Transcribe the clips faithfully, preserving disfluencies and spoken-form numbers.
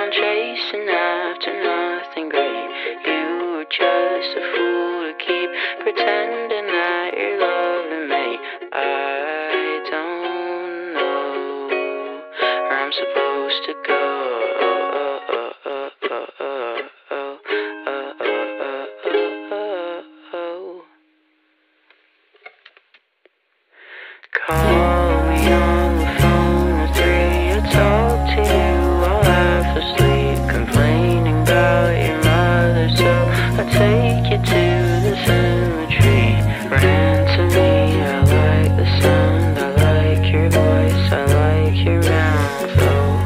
on chasing after nothing great. You were just a fool to keep pretending that you're loving me. I don't know where I'm supposed to go. Call me on the phone at three, I talk to you while half asleep, complaining about your mother, so I take you to the cemetery. Ran to me, I like the sound, I like your voice, I like your mouth, oh,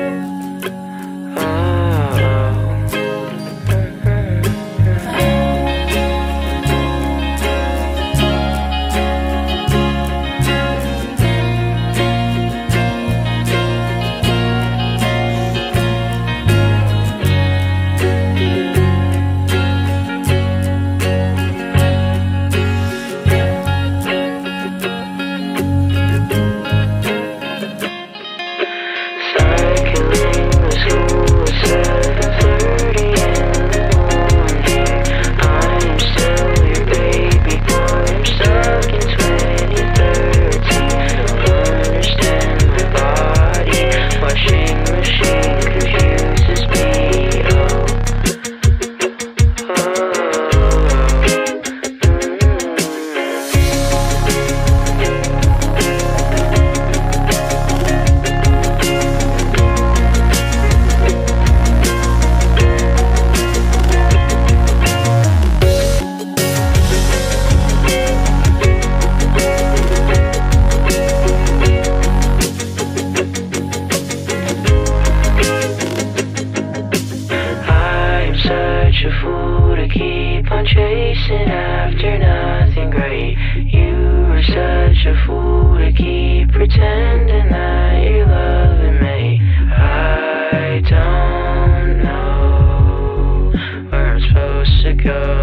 chasing after nothing great. You were such a fool to keep pretending that you're loving me. I don't know where I'm supposed to go.